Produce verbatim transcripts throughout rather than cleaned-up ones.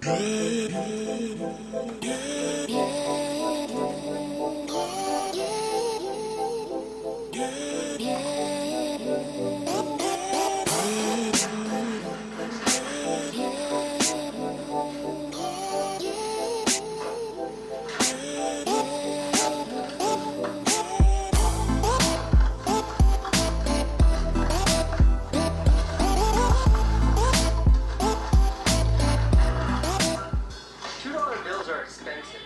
two dollar bills are expensive.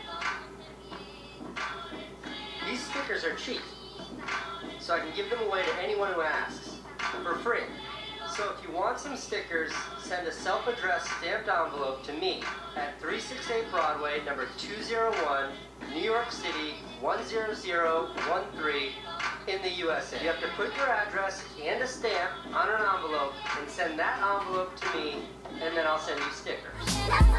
These stickers are cheap, so I can give them away to anyone who asks, for free. So if you want some stickers, send a self-addressed stamped envelope to me at three sixty-eight Broadway, number two oh one, New York City, one zero zero one three, in the U S A. You have to put your address and a stamp on an envelope and send that envelope to me, and then I'll send you stickers.